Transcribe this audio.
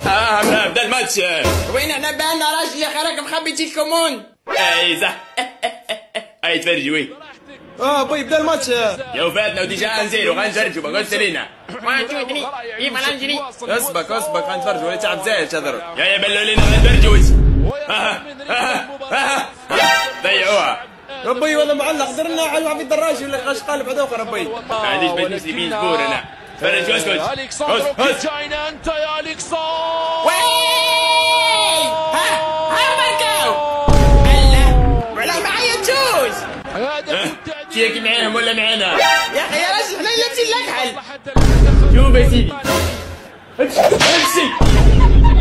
بدا الماتش. وين احنا بقالنا راجل يا خراك مخبي تي الكومون. اي صح. اي تفرجي وين. بوي بدا الماتش. يا وفاتنا وديجا انزيرو غنجرجو ما قلت لينا. 1 2 3 كيف غنجري؟ اسبق غنتفرجوا ولا تعب زايد تهضروا. يا بلوا لينا غنجرجوز. ضيعوها. ربي والله معلق درنا على واحد الدراج ولا غاش قالب هذوك ربي. ما عنديش بيت مسلمين زبور انا. تفرج اسكت. الكسندر كيتشاينا انت يا الكسندر. ماركاو. الله ولا معايا تشوز. تياك معاهم ولا معانا؟ يا اخي يا راجل حنا لابسين لك حل. شوف يا سيدي. امشي.